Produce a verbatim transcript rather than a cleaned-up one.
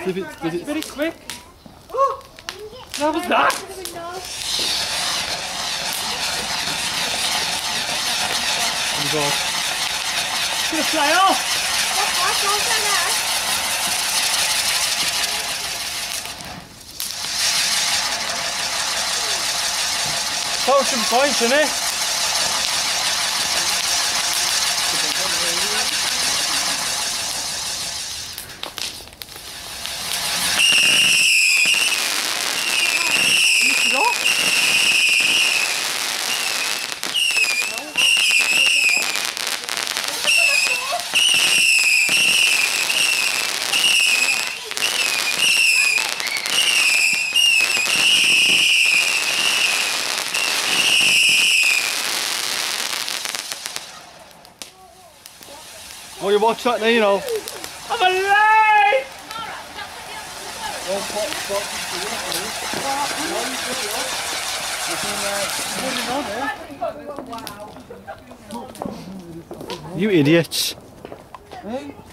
Did it, did it, Very quick. Oh, that was that. oh my God. It's gonna fly off. Potion point, isn't it? Well, you watch that now, you know. I'm alive! You idiots. Hey?